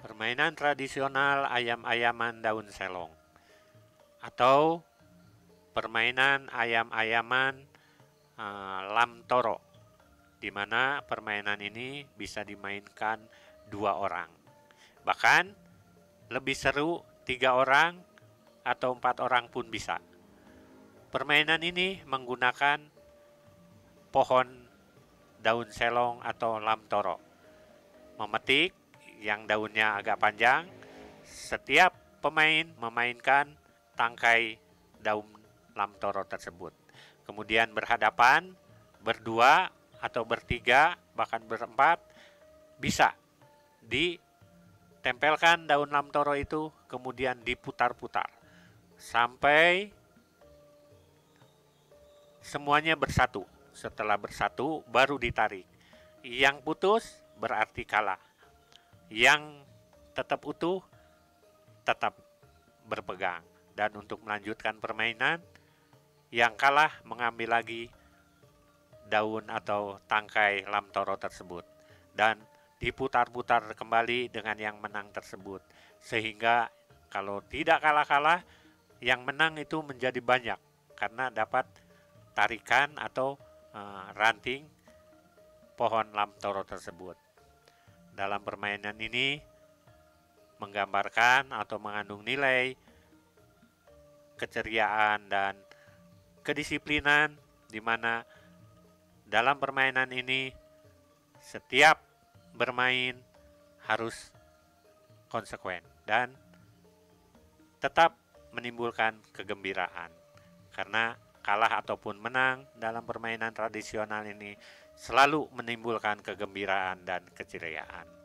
Permainan tradisional ayam-ayaman daun selong atau permainan ayam-ayaman lam toro, di mana permainan ini bisa dimainkan 2 orang. Bahkan lebih seru 3 orang atau 4 orang pun bisa. Permainan ini menggunakan pohon daun selong atau lam toro. Memetik yang daunnya agak panjang, setiap pemain memainkan tangkai daun lam toro tersebut. Kemudian berhadapan, berdua atau bertiga, bahkan berempat, bisa ditempelkan daun lam toro itu, kemudian diputar-putar sampai semuanya bersatu. Setelah bersatu, baru ditarik. Yang putus berarti kalah. Yang tetap utuh tetap berpegang. Dan untuk melanjutkan permainan, yang kalah mengambil lagi daun atau tangkai lam toro tersebut dan diputar-putar kembali dengan yang menang tersebut, sehingga kalau tidak kalah-kalah, yang menang itu menjadi banyak karena dapat tarikan atau ranting pohon lam toro tersebut. Dalam permainan ini menggambarkan atau mengandung nilai keceriaan dan kedisiplinan, di mana dalam permainan ini setiap bermain harus konsekuen dan tetap menimbulkan kegembiraan, karena kalah ataupun menang dalam permainan tradisional ini selalu menimbulkan kegembiraan dan keceriaan.